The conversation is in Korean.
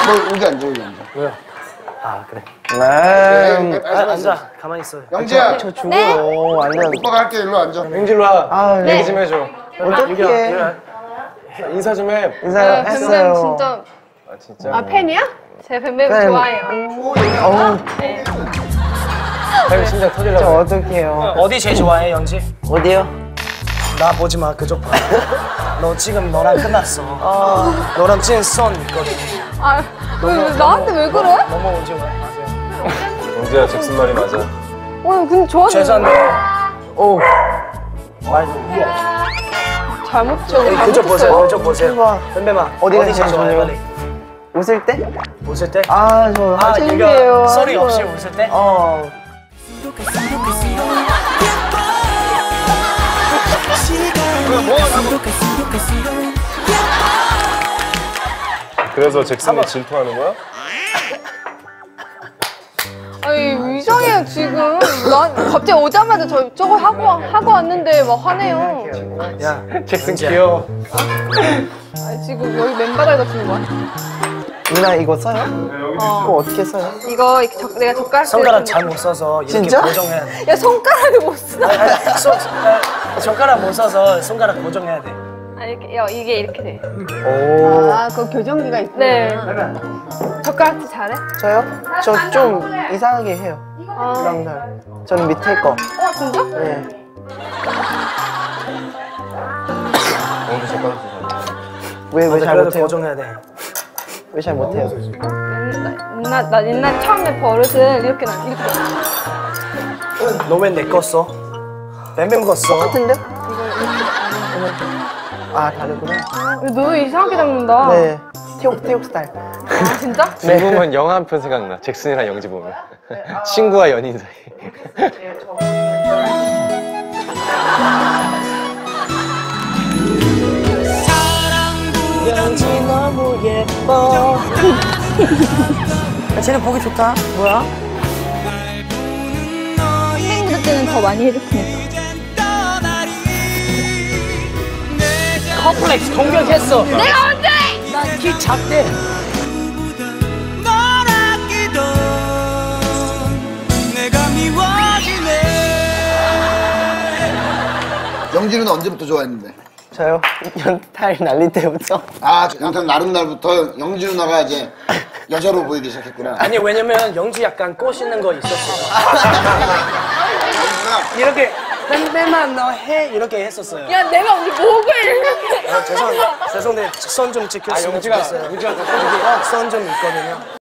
여기 앉아, 여기 앉아. 왜요? 아, 그래. 앉아. 가만히 있어. 영지야. 저 죽어요. 안 돼요. 오빠가 할게, 일로 앉아. 영지 일로 와. 아, 네. 얘기 좀 해줘. 어떡해. 인사 좀 해. 인사했어요. 뱀뱀 진짜. 아, 진짜. 아, 팬이야? 제 뱀뱀 팬. 좋아해요. 네. 뱀 심장 저 터지려고. 어떡해요. 어디 제일 좋아해, 영지? 어디요? 나 보지 마, 그쪽 봐. 너 지금 너랑 끝났어. 너랑 찐선 있거든. 아, 나한테 왜 그래? 넘어온 지 맞아. 영지야, 잭슨 말이 맞아. 근데 좋아하는 죄송한데. 오. 잘못 줘. 그쪽 보세요, 그쪽 보세요. 뱀뱀아, 어디가 제일 제일 좋아해, 좋아요? 빨리. 웃을 때? 웃을 때? 아, 저 창피해요. 소리 없이 웃을 때? 그래서 잭슨이 질투하는 거야? 아니, 이상해요, 지금. 난 갑자기 오자마자 저거 하고 왔는데 막 화내요. 야, 잭슨 귀여워. 아니, 지금 여기 맨바닥에다 주는 거야? 누나 이거 써요? 이거 어떻게 써요? 이거 내가 젓가락 손가락 잘못 써서 이렇게 진짜? 고정해야 돼. 야, 손가락을 못 써. 손가락 못 써서 손가락 고정해야 돼. 아, 이렇게, 이게 이렇게 돼. 오. 아, 그 교정기가 있어. 네. 젓가락질 잘해? 저요? 저 좀 이상하게 해요. 그랑달. 저는 밑에 거. 진짜? 네. 영지 젓가락 쓰잖아. 왜 잘 그래도 못해요? 고정해야 돼. 왜 잘 못해요? 나 옛날 처음에 버릇을 이렇게 나. 너 왜 내 거 써? 뱀뱀 거 써. 똑같은데? 아, 다르구나. 너 이상하게 잡는다. 네. 티옥 스타일. 아, 진짜? 지금 보면 영화 한 편 생각나. 잭슨이랑 영지 보면. 친구와 연인 사이. 영지 너무 예뻐. 쟤는 보기 좋다. 뭐야? 선생님들 때는 더 많이 해줬으니까. 컴플렉스 공격했어. 내가 언제? 난 키 작대. 영지는 언제부터 좋아했는데? 저요? 연탈 날릴 때부터. 아, 연탄 나른 날부터 영지 누나가 이제 여자로 보이기 시작했구나. 아니 왜냐면 영지 약간 꼬시는 거 있었어. 이렇게 뱀뱀아 너 해 이렇게 했었어요. 야, 내가 우리 목을 이렇게. 죄송한데 손 좀 지켰으면 좋겠어요. 영지가 손 좀 있거든요.